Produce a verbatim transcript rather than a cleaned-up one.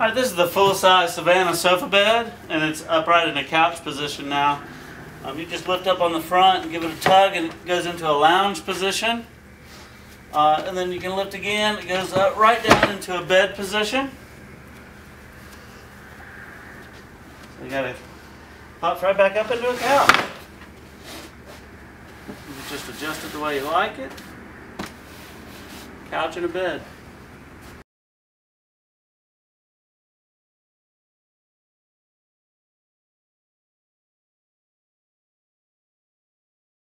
Alright, this is the full-size Savannah sofa bed, and it's upright in a couch position now. Um, you just lift up on the front and give it a tug, and it goes into a lounge position. Uh, and then you can lift again, it goes up right down into a bed position. So you gotta pop right back up into a couch. You just adjust it the way you like it. Couch and a bed.